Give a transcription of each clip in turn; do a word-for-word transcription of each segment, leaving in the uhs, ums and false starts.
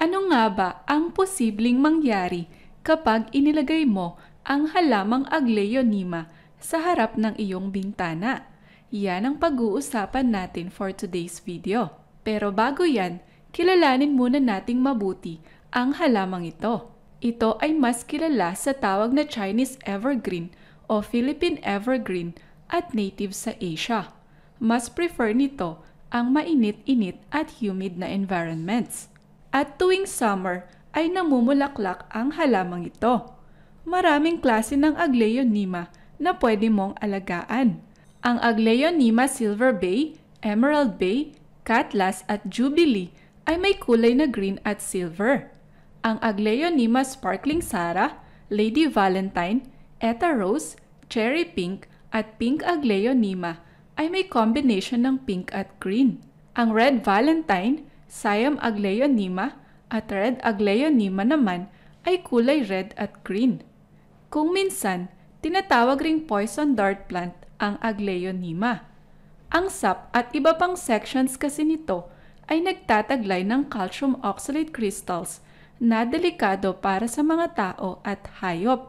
Ano nga ba ang posibleng mangyari kapag inilagay mo ang halamang Aglaonema sa harap ng iyong bintana? Yan ang pag-uusapan natin for today's video. Pero bago yan, kilalanin muna nating mabuti ang halamang ito. Ito ay mas kilala sa tawag na Chinese evergreen o Philippine evergreen at native sa Asia. Mas prefer nito ang mainit-init at humid na environments. At tuwing summer ay namumulaklak ang halamang ito. Maraming klase ng Aglaonema na pwede mong alagaan. Ang Aglaonema Silver Bay, Emerald Bay, Cutlass at Jubilee ay may kulay na green at silver. Ang Aglaonema Sparkling Sarah, Lady Valentine, Etta Rose, Cherry Pink at Pink Aglaonema ay may combination ng pink at green. Ang Red Valentine, Siam Aglaonema at Red Aglaonema naman ay kulay red at green. Kung minsan, tinatawag ring poison dart plant ang Aglaonema. Ang sap at iba pang sections kasi nito ay nagtataglay ng calcium oxalate crystals na delikado para sa mga tao at hayop.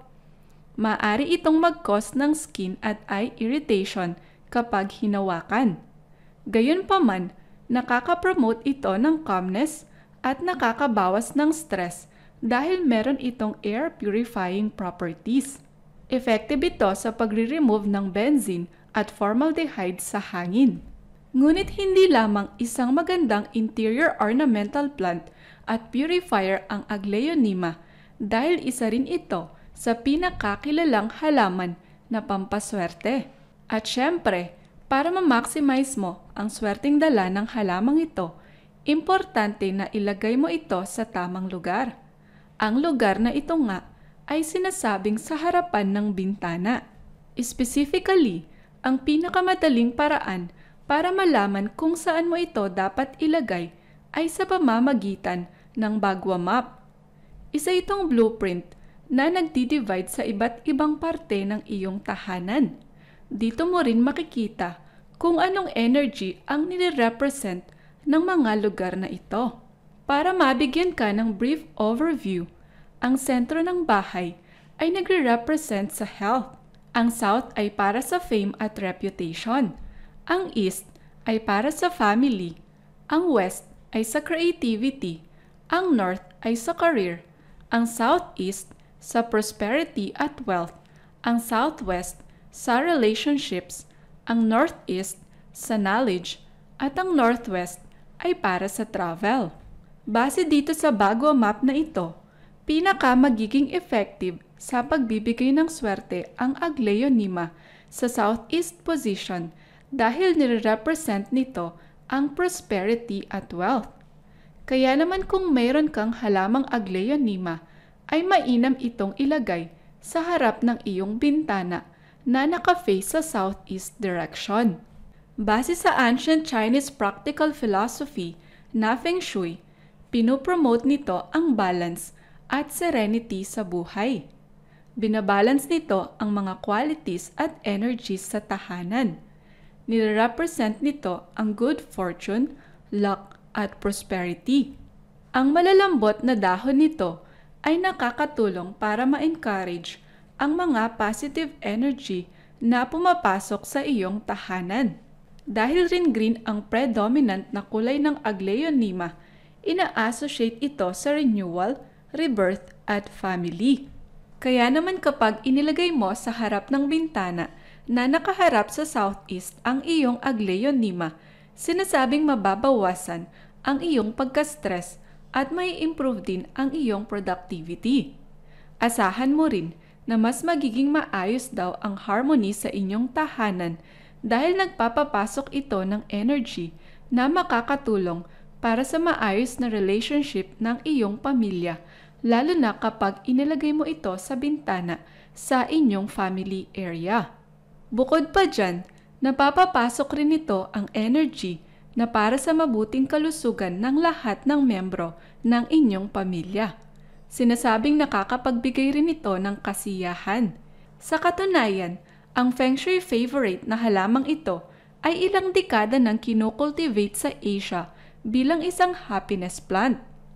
Maaari itong mag-cause ng skin at eye irritation kapag hinawakan. Gayunpaman, nakaka-promote ito ng calmness at nakakabawas ng stress dahil meron itong air purifying properties. Effective ito sa pagre-remove ng benzene at formaldehyde sa hangin. Ngunit hindi lamang isang magandang interior ornamental plant at purifier ang Aglaonema dahil isa rin ito sa pinakakilalang halaman na pampaswerte. At syempre, para ma-maximize mo ang swerteng dala ng halamang ito, importante na ilagay mo ito sa tamang lugar. Ang lugar na ito nga ay sinasabing sa harapan ng bintana. Specifically, ang pinakamadaling paraan para malaman kung saan mo ito dapat ilagay ay sa pamamagitan ng Bagua Map. Isa itong blueprint na nagdi-divide sa iba't ibang parte ng iyong tahanan. Dito mo rin makikita kung anong energy ang nire-represent ng mga lugar na ito. Para mabigyan ka ng brief overview, ang sentro ng bahay ay nagre-represent sa health. Ang south ay para sa fame at reputation. Ang east ay para sa family. Ang west ay sa creativity. Ang north ay sa career. Ang southeast sa prosperity at wealth. Ang southwest sa relationships, ang northeast sa knowledge, at ang northwest ay para sa travel. Base dito sa Bagua Map na ito, pinaka magiging effective sa pagbibigay ng swerte ang Aglaonema sa southeast position dahil nire-represent nito ang prosperity at wealth. Kaya naman kung mayroon kang halamang Aglaonema, ay mainam itong ilagay sa harap ng iyong bintana na naka-face sa southeast direction. Base sa ancient Chinese practical philosophy na Feng Shui, pinopromote nito ang balance at serenity sa buhay. Binabalance nito ang mga qualities at energies sa tahanan. Nire-represent nito ang good fortune, luck, at prosperity. Ang malalambot na dahon nito ay nakakatulong para ma-encourage ang mga positive energy na pumapasok sa iyong tahanan. Dahil rin green ang predominant na kulay ng Aglaonema, ina-associate ito sa renewal, rebirth, at family. Kaya naman kapag inilagay mo sa harap ng bintana na nakaharap sa southeast ang iyong Aglaonema, sinasabing mababawasan ang iyong pagka-stress at may improve din ang iyong productivity. Asahan mo rin na mas magiging maayos daw ang harmony sa inyong tahanan dahil nagpapapasok ito ng energy na makakatulong para sa maayos na relationship ng iyong pamilya, lalo na kapag inilagay mo ito sa bintana sa inyong family area. Bukod pa dyan, napapapasok rin ito ang energy na para sa mabuting kalusugan ng lahat ng membro ng inyong pamilya. Sinasabing nakakapagbigay rin ito ng kasiyahan. Sa katunayan, ang Feng Shui favorite na halamang ito ay ilang dekada nang kinukultivate sa Asia bilang isang happiness plant.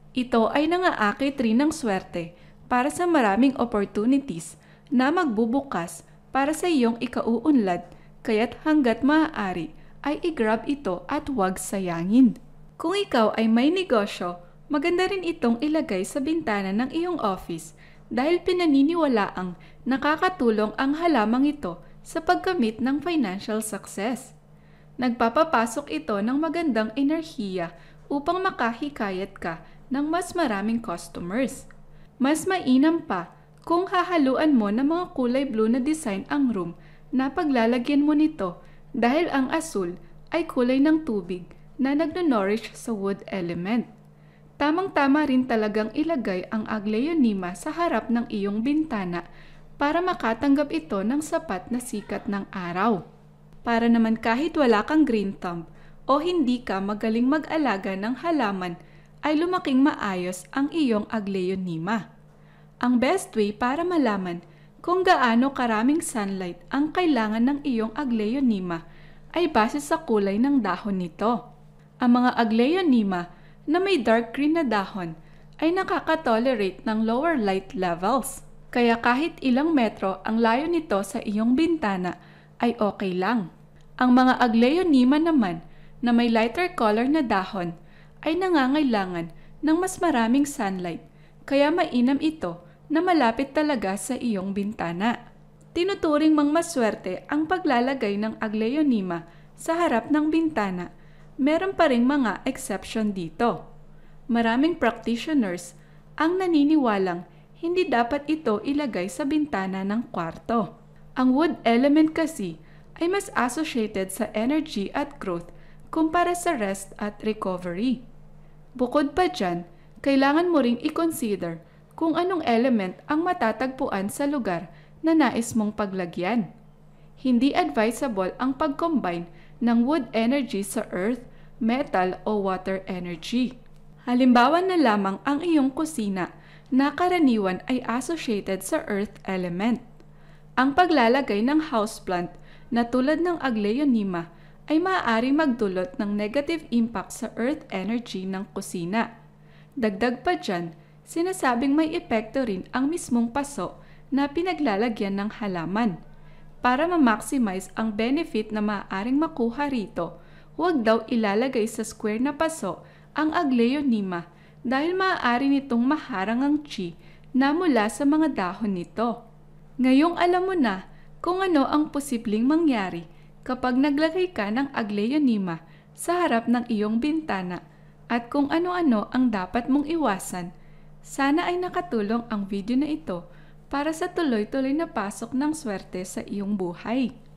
Ito ay nangaakit rin ng swerte para sa maraming opportunities na magbubukas para sa iyong ikauunlad, kaya't hanggat maaari ay i-grab ito at huwag sayangin. Kung ikaw ay may negosyo, maganda rin itong ilagay sa bintana ng iyong office dahil pinaniniwalaang nakakatulong ang halamang ito sa pagkamit ng financial success. Nagpapapasok ito ng magandang enerhiya upang makahikayat ka ng mas maraming customers. Mas mainam pa kung hahaluan mo ng mga kulay blue na design ang room na paglalagyan mo nito dahil ang asul ay kulay ng tubig na nagno-nourish sa wood element. Tamang-tama rin talagang ilagay ang aglaonema sa harap ng iyong bintana para makatanggap ito ng sapat na sikat ng araw. Para naman kahit wala kang green thumb o hindi ka magaling mag-alaga ng halaman, ay lumaking maayos ang iyong aglaonema. Ang best way para malaman kung gaano karaming sunlight ang kailangan ng iyong aglaonema ay base sa kulay ng dahon nito. Ang mga aglaonema na may dark green na dahon ay nakaka-tolerate ng lower light levels. Kaya kahit ilang metro ang layo nito sa iyong bintana ay okay lang. Ang mga aglaonema naman na may lighter color na dahon ay nangangailangan ng mas maraming sunlight, kaya mainam ito na malapit talaga sa iyong bintana. Tinuturing mang maswerte ang paglalagay ng aglaonema sa harap ng bintana, meron pa ring mga exception dito. Maraming practitioners ang naniniwalang hindi dapat ito ilagay sa bintana ng kwarto. Ang wood element kasi ay mas associated sa energy at growth kumpara sa rest at recovery. Bukod pa dyan, kailangan mo ring i-consider kung anong element ang matatagpuan sa lugar na nais mong paglagyan. Hindi advisable ang pag-combine ng wood energy sa earth, metal o water energy. Halimbawa na lamang ang iyong kusina na karaniwan ay associated sa earth element. Ang paglalagay ng houseplant na tulad ng aglaonema ay maaaring magdulot ng negative impact sa earth energy ng kusina. Dagdag pa dyan, sinasabing may epekto rin ang mismong paso na pinaglalagyan ng halaman. Para ma-maximize ang benefit na maaaring makuha rito, huwag daw ilalagay sa square na paso ang aglaonema dahil maaari nitong maharang ang chi na mula sa mga dahon nito. Ngayong alam mo na kung ano ang posibleng mangyari kapag naglagay ka ng aglaonema sa harap ng iyong bintana at kung ano-ano ang dapat mong iwasan, sana ay nakatulong ang video na ito para sa tuloy-tuloy na pasok ng swerte sa iyong buhay.